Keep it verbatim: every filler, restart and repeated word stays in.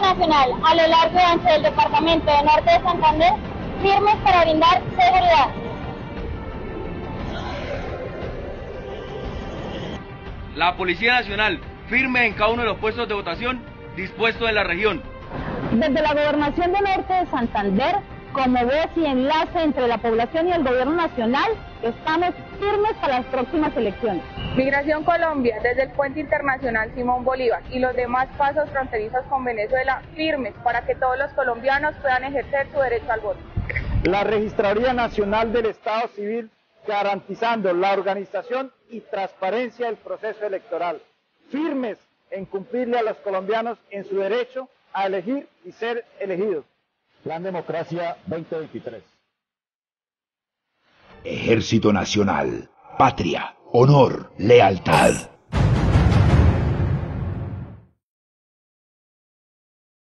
Nacional a lo largo y ancho del departamento de Norte de Santander, firmes para brindar seguridad. La Policía Nacional, firme en cada uno de los puestos de votación dispuestos en la región. Desde la Gobernación de Norte de Santander, como voz y enlace entre la población y el gobierno nacional, estamos firmes para las próximas elecciones. Migración Colombia, desde el Puente Internacional Simón Bolívar y los demás pasos fronterizos con Venezuela, firmes para que todos los colombianos puedan ejercer su derecho al voto. La Registraduría Nacional del Estado Civil, garantizando la organización y transparencia del proceso electoral, firmes en cumplirle a los colombianos en su derecho a elegir y ser elegidos. Plan Democracia veinte veintitrés. Ejército Nacional, patria, honor, lealtad.